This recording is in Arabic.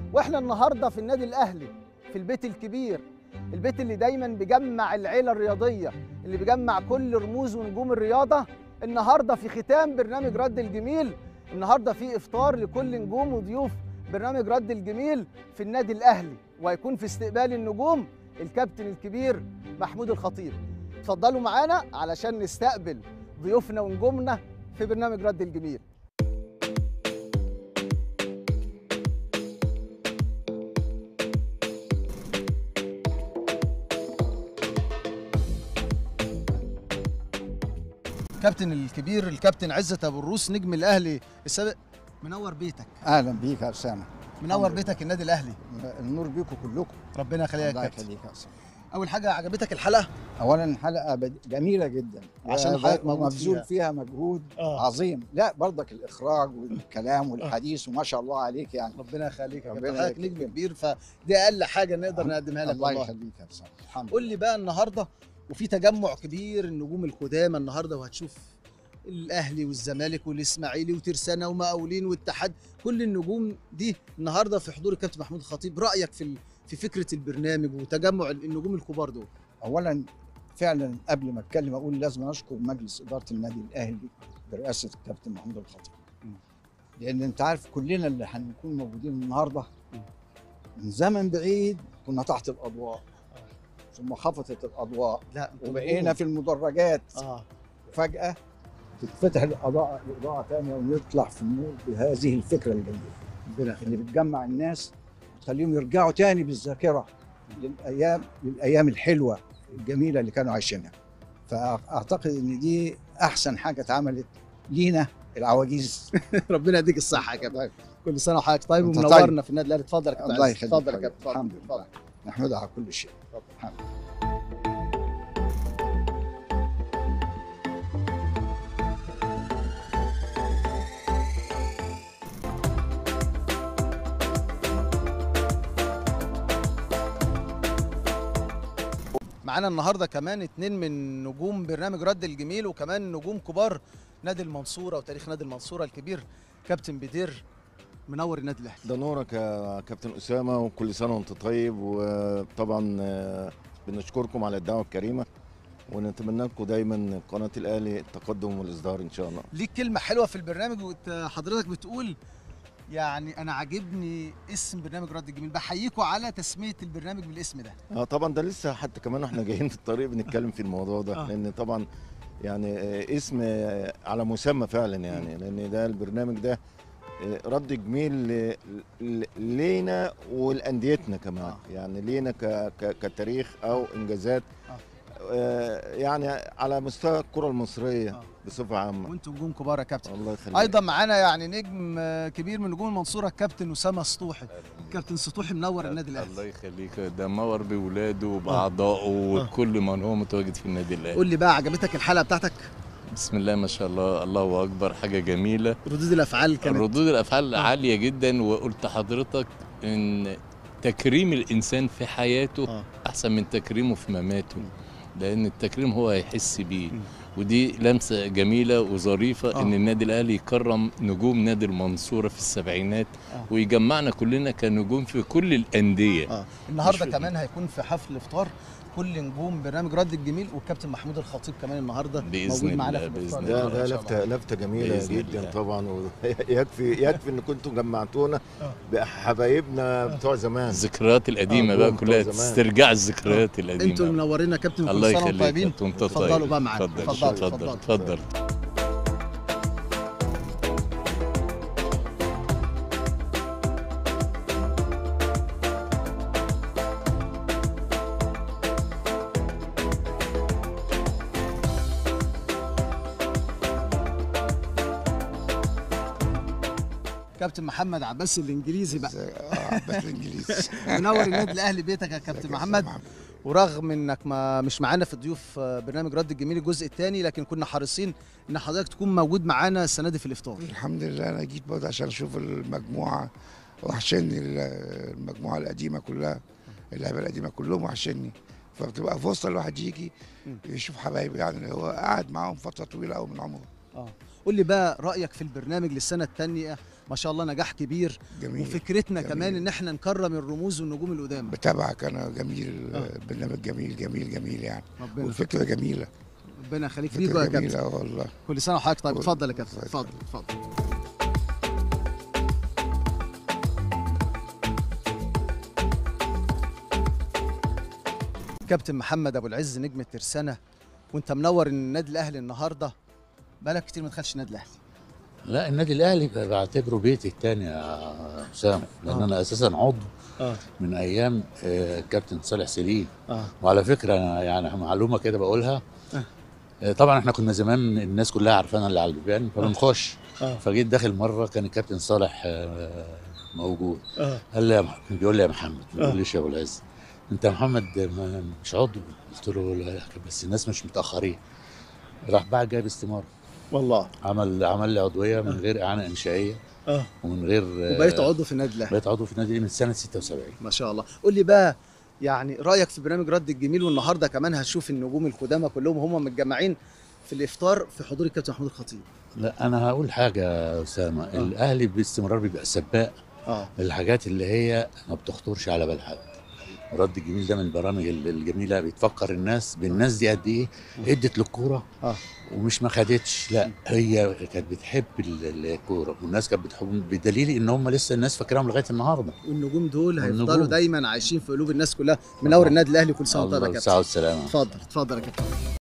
واحنا النهارده في النادي الاهلي في البيت الكبير، البيت اللي دايما بيجمع العيله الرياضيه، اللي بيجمع كل رموز ونجوم الرياضه. النهارده في ختام برنامج رد الجميل، النهارده في افطار لكل نجوم وضيوف برنامج رد الجميل في النادي الاهلي، وهيكون في استقبال النجوم الكابتن الكبير محمود الخطيب. اتفضلوا معانا علشان نستقبل ضيوفنا ونجومنا في برنامج رد الجميل. كابتن الكبير الكابتن عزت ابو الروس نجم الاهلي السابق، منور بيتك. اهلا بيك يا اسامه. منور بيتك النادي الاهلي. النور بيكم كلكم. ربنا يخليك يا كابتن. الله يخليك يا اسامه. اول حاجه عجبتك الحلقه؟ اولا حلقه جميله جدا عشان حضرتك مبذول فيها مجهود عظيم. لا برضك الاخراج والكلام والحديث وما شاء الله عليك يعني. ربنا يخليك يا كابتن، حضرتك نجم كبير فدي اقل حاجه نقدر نقدمها لك. الله يخليك يا اسامه. الحمد لله. قول لي بقى النهارده وفي تجمع كبير النجوم القدامى النهارده، وهتشوف الاهلي والزمالك والاسماعيلي وترسانه ومقاولين والاتحاد، كل النجوم دي النهارده في حضور الكابتن محمود الخطيب. رايك في فكره البرنامج وتجمع النجوم الكبار دول؟ اولا فعلا قبل ما اتكلم اقول لازم اشكر مجلس اداره النادي الاهلي برئاسه الكابتن محمود الخطيب، لان انت عارف كلنا اللي هنكون موجودين النهارده من زمن بعيد كنا تحت الاضواء ثم خفضت الاضواء وبقينا في المدرجات. وفجاه تتفتح الاضاءه ثانيه ونطلع في النور بهذه الفكره الجميله اللي بتجمع الناس وتخليهم يرجعوا تاني بالذاكره للايام الحلوه الجميله اللي كانوا عايشينها. فاعتقد ان دي احسن حاجه اتعملت لينا العواجيز. ربنا يديك الصحه يا كابتن. كل سنه وحضرتك طيب ومنورنا في النادي الاهلي. اتفضل يا كابتن. الله يخليك. اتفضل يا كابتن. الحمد لله. نحمدها على كل شيء. الحمد لله. معانا النهارده كمان اتنين من نجوم برنامج رد الجميل وكمان نجوم كبار نادي المنصوره وتاريخ نادي المنصوره الكبير. كابتن بدير منور النادي الاهلي. ده نورك يا كابتن اسامه، وكل سنه وانت طيب. وطبعا بنشكركم على الدعوه الكريمه ونتمنى لكم دايما قناه الاهلي التقدم والازدهار ان شاء الله. ليك كلمه حلوه في البرنامج وحضرتك بتقول يعني انا عاجبني اسم برنامج رد الجميل، بحييكوا على تسميه البرنامج بالاسم ده. طبعا ده لسه حتى كمان احنا جايين في الطريق بنتكلم في الموضوع ده. لان طبعا يعني اسم على مسمى فعلا يعني. لان ده البرنامج ده رد جميل لينا ولانديتنا كمان. يعني لينا كتاريخ او انجازات يعني على مستوى الكره المصريه بصفه عامه. وانتم نجوم كبار يا كابتن. الله يخليك. ايضا معانا يعني نجم كبير من نجوم المنصوره الكابتن اسامه سطوحي. كابتن سطوحي منور النادي الاهلي. الله يخليك. ده منور باولاده وباعضائه وكل من هو متواجد في النادي الاهلي. قول لي بقى عجبتك الحلقه بتاعتك؟ بسم الله ما شاء الله، الله اكبر، حاجه جميله. ردود الافعال كانت ردود الافعال عاليه جدا. وقلت حضرتك ان تكريم الانسان في حياته احسن من تكريمه في مماته، لان التكريم هو هيحس بيه. ودي لمسه جميله وظريفه ان النادي الاهلي يكرم نجوم نادي المنصوره في السبعينات ويجمعنا كلنا كنجوم في كل الانديه. النهارده كمان هيكون في حفل افطار كل نجوم برنامج رد الجميل، والكابتن محمود الخطيب كمان النهارده موجود معانا في الافطار. ده لفته جميله جدا الله. طبعا يكفي ان كنتم جمعتونا بحبايبنا بتوع زمان. الذكريات القديمه بقى كلها تسترجع الذكريات القديمه. انتوا منورينا يا كابتن. الله يخليك. اتفضلوا بقى معانا. اتفضل. كابتن محمد عباس الانجليزي بقى. عباس الانجليزي. منور النادي الاهلي بيتك يا كابتن محمد. ورغم انك مش معانا في ضيوف برنامج رد الجميل الجزء الثاني، لكن كنا حريصين ان حضرتك تكون موجود معانا السنه دي في الافطار. الحمد لله انا جيت برضه عشان اشوف المجموعه، وحشني المجموعه القديمه كلها، اللعيبه القديمه كلهم وحشني. فبتبقى فرصه الواحد يجي يشوف حبايبه، يعني هو قاعد معاهم فتره طويله قوي من عمره. قول لي بقى رايك في البرنامج للسنه الثانيه، ما شاء الله نجاح كبير. جميل. وفكرتنا جميل. كمان ان احنا نكرم الرموز والنجوم القدامى. بتابعك انا، جميل. البرنامج جميل جميل جميل يعني. ربنا والفكره جميله. ربنا يخليك فيكوا يا كابتن. جميله والله. كل سنه وحضرتك طيب. اتفضل يا كابتن، اتفضل اتفضل. كابتن محمد ابو العز نجم الترسانه، وانت منور النادي الاهلي النهارده. بقالك كتير ما دخلتش النادي الاهلي. لا، النادي الاهلي بعتبره بيتي الثاني يا اسامه، لان انا اساسا عضو من ايام كابتن صالح سليم. وعلى فكره أنا يعني معلومه كده بقولها. طبعا احنا كنا زمان الناس كلها عارفانا اللي على البيبان فبنخش. فجيت داخل مره كان الكابتن صالح موجود. قال لي بيقول لي يا محمد، بيقول لي يا ابو العز انت يا محمد مش عضو؟ قلت له لا، بس الناس مش متاخرين. راح بقى جايب استماره والله، عمل لي عضويه من غير اعانه انشائيه ومن غير وبقيت عضو في النادي الاهلي. بقيت عضو في النادي من سنه 76. ما شاء الله. قول لي بقى يعني رايك في برنامج رد الجميل، والنهارده كمان هتشوف النجوم القدامى كلهم هم متجمعين في الافطار في حضور الكابتن محمود الخطيب. لا، انا هقول حاجه يا اسامه. الاهلي باستمرار بيبقى سباق الحاجات اللي هي ما بتخطرش على بال حد. رد الجميل ده من البرامج الجميله، بيتفكر الناس بالناس دي قد ايه ادت للكوره ومش ما خدتش. لا، هي كانت بتحب الكوره والناس كانت بتحب، بدليل ان هم لسه الناس فاكراهم لغايه النهارده. والنجوم دول هيفضلوا دايما عايشين في قلوب الناس كلها. منور النادي الاهلي، كل سنه وانت طيب يا كابتن. السلامه. اتفضل اتفضل يا كابتن.